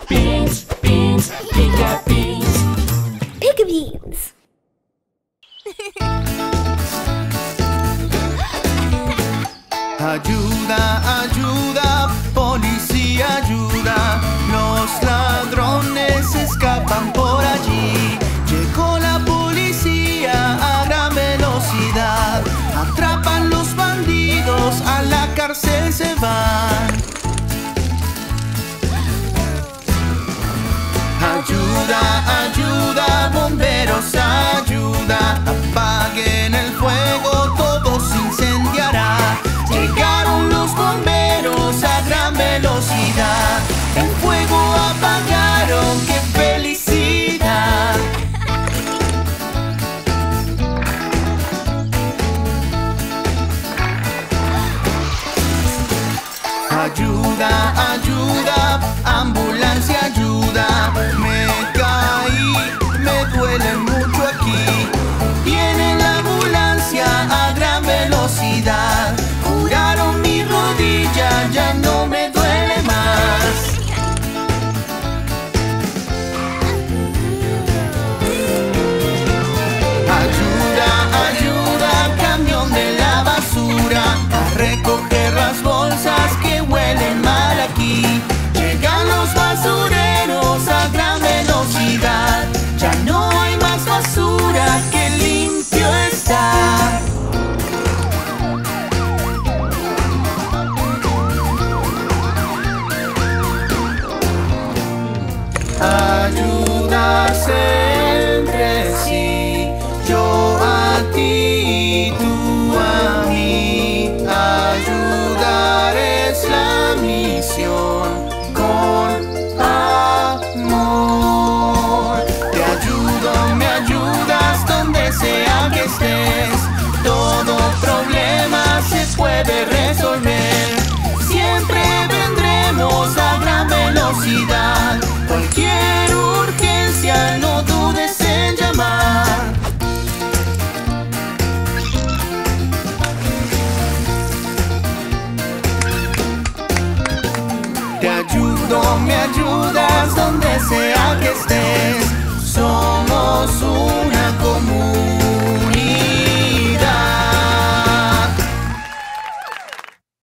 Beans, beans, pica beans. Pica beans. Ayuda, ayuda, policía, ayuda. Los ladrones escapan por allí. Llegó la policía a gran velocidad. Atrapan los bandidos, a la cárcel se van. Ayuda, ayuda, bomberos, ayuda. Apaguen el fuego, todo se incendiará. Llegaron los bomberos a gran velocidad. El fuego apagaron, ¡qué felicidad! Ayuda, ayuda, ambulancia, ayuda. Me caí, me duele mucho aquí. Viene la ambulancia a gran velocidad. Curaron mi rodilla, ya no me duele más. Ayuda, ayuda, camión de la basura. A recoger las bolsas que huelen mal aquí. Llegan los basureros a gran velocidad. Ya no hay más basura, que limpio está. Ayudarse entre sí, yo a ti, tú a mí. Ayudar es la misión con amor. Te ayudo, me ayudas donde sea que estés. Todo problema se puede resolver. Siempre vendremos a gran velocidad. Cualquier urgencia, no dudes en llamar. Te ayudo, me ayudas donde sea que estés. Somos una comunidad.